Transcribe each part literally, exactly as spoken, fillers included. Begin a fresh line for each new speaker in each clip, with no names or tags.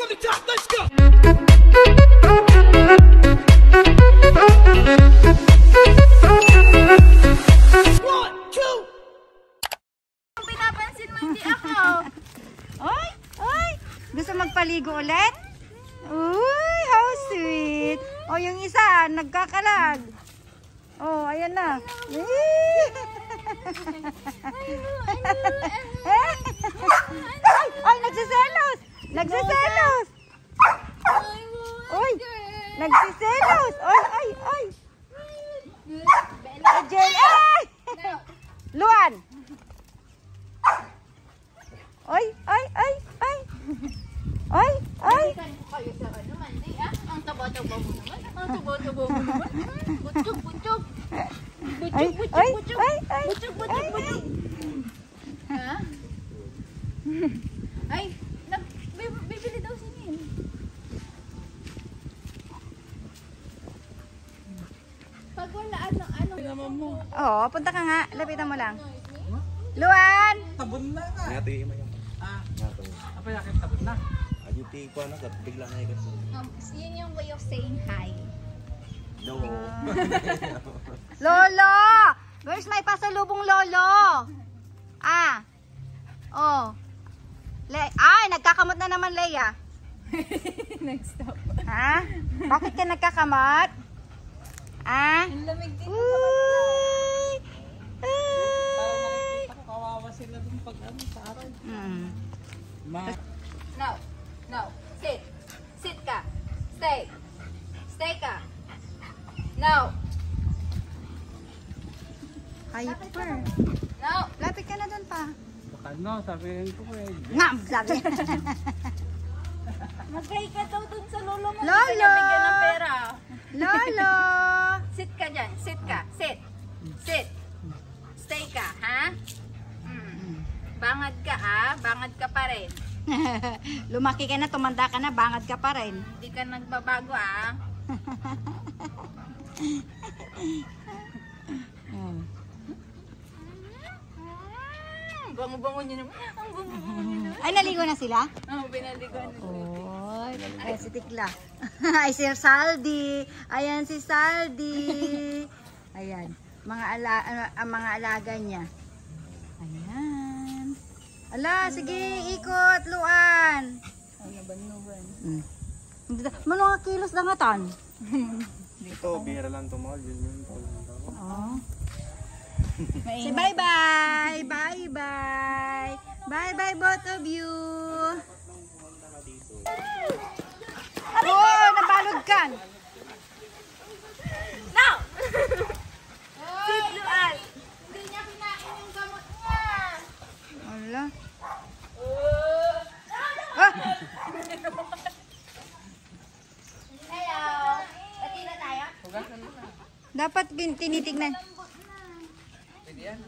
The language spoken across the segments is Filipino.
from the top, let's go! One, two!
Pinapansin mo hindi ako.
Oy, oy! Gusto magpaligo ulit? Uy, how sweet! O, yung isa, nagkakalag. Oh, ayan na. Ay, ay, nagsiselos! Nagsiselos! Uy, nagsiselos! Ay, ay, ay! Angel, ay! Luan! Ay, ay, ay, ay! Ay, ay!
Kayo sa ano, mandi ah. Ang taba-taba mo naman. Ang taba-taba mo naman. Butchog, butchog.
Ay,
Butchog, butchog,
ay,
butchog.
ay, ay,
Butchog, butchog, butchog. Ha? Ay, nag, bi- bibili daw si Nin. Pag wala, ano, ano. Naman mo.
Oo, punta ka nga. Lapitan mo lang. Luan!
Tabon na ka.
Ngati mo yung
Ah,
ngato.
apa yakin tabon na?
Ayuti ko na kat bigla na ikat.
Um, yun yung way of saying hi.
No.
Lolo! Where's my pasalubong lolo? Ah. Oh. Le Ay, nagkakamot na naman, Leia.
Nag-stop.
Ha? Bakit ka nagkakamot? Ah?
Ang lamig din.
Uy!
Parang
Ay!
nakikita ko kawawa sila dun pag ano sa araw.
Mm.
Ma
No. No. Sit. Sit ka. Stay. Stay ka. No.
Hyper.
No.
Lapit ka na dun pa.
baka no, sabihin ko eh.
Ngam! Sabi.
Magkay ka daw dun sa lolo mo.
Lolo!
Hindi ka niya bigyan ng pera.
Lolo!
Sit ka dyan. Sit ka. Sit. Sit. Stay ka, ha? Mm. Bangad ka, ha? Bangad ka pa rin.
Lumaki ka na, tumanda ka na, bangad ka pa rin.
Hindi ka nagbabago, ha?
Mm.
Ang bango-bango niyo naman. Ang bango-bango niyo naman.
Ay, naligo na sila?
Ang binaligan na sila.
Oy, ay si Tikla. Ay si Saldi. Ayan si Saldi. Ayan, mga ala ano, ang mga alaga niya. Ayan. Ala, sige, ikot, Luan.
Ang naban-naban.
Hmm. Mga kilos lang atan.
Ito, bihira lang tumal. Yun yun.
Oh. Say bye-bye. Bye-bye. Bye-bye both of you. Oh, nabalog ka.
No! Sit, Luan. Hindi niya kinain yung gamot niya.
Wala. Ah!
Hello. Pati na tayo?
Dapat bin- tinitignan.
Pwede yan.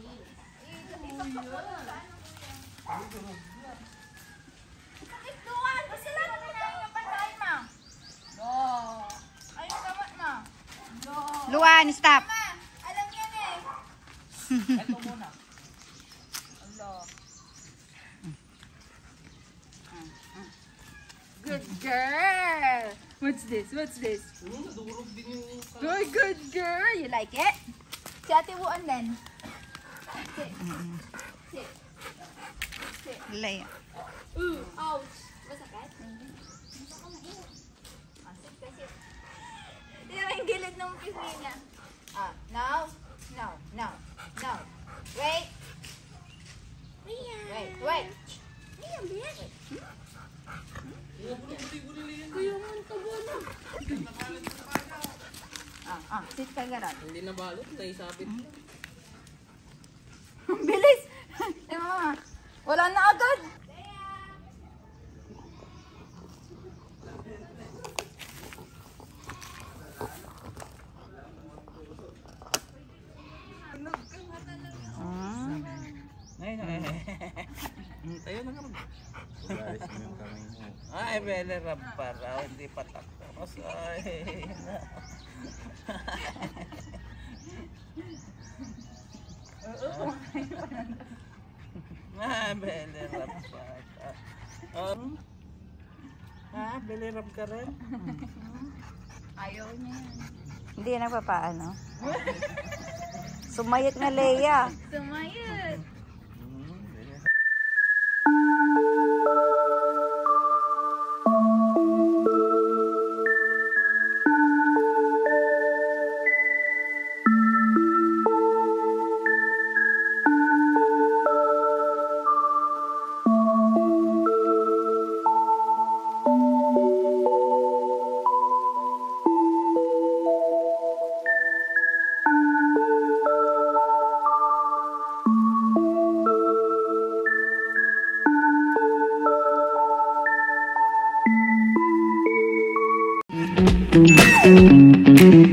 Sakit, Luan. Kasalanan mo na yung pagkain mo. No. Ay, yung gamot mo. No.
Luan, stop.
Ma, alam yan eh.
Ito muna.
Allah. Good girl. What's this? What's this? Good, good girl. You like it? Si Ate Wuan din. Sit. Sit. Sit.
Lay.
Ooh. Ouch. Masakit? Ah, sit ka, sit. Tingnan mo yung gilid ng pisngi niya. Ah, now. No, no, no. Wait. Wait, wait. Wait. Ah, ah, sit ka gano'n.
Hindi na balot, naisabit.
Ang bilis! Eh, mama, wala na agad.
Ah.
Ay, ay. Tayo na nga.
Guys, yung kamay mo.
Ay, bele rap para hindi patakos. Ay. Ah, bele rap para. Um, Ha? Bilirap ka rin?
Ayaw niya yan.
Hindi nagpapaano. Sumayot nga Leia.
Sumayot.
Thank you.